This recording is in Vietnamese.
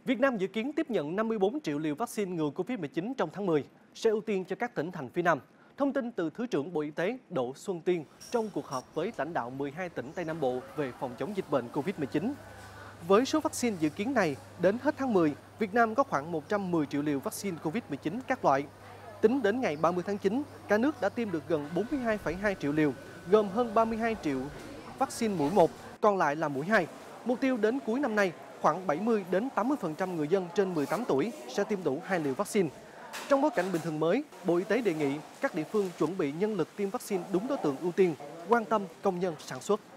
Việt Nam dự kiến tiếp nhận 54 triệu liều vaccine ngừa Covid-19 trong tháng 10, sẽ ưu tiên cho các tỉnh thành phía Nam. Thông tin từ Thứ trưởng Bộ Y tế Đỗ Xuân Tiên trong cuộc họp với lãnh đạo 12 tỉnh Tây Nam Bộ về phòng chống dịch bệnh Covid-19. Với số vaccine dự kiến này, đến hết tháng 10, Việt Nam có khoảng 110 triệu liều vaccine Covid-19 các loại. Tính đến ngày 30 tháng 9, cả nước đã tiêm được gần 42,2 triệu liều, gồm hơn 32 triệu vaccine mũi 1, còn lại là mũi 2. Mục tiêu đến cuối năm nay, khoảng 70 đến 80% người dân trên 18 tuổi sẽ tiêm đủ 2 liều vaccine. Trong bối cảnh bình thường mới, Bộ Y tế đề nghị các địa phương chuẩn bị nhân lực tiêm vaccine đúng đối tượng ưu tiên, quan tâm công nhân sản xuất.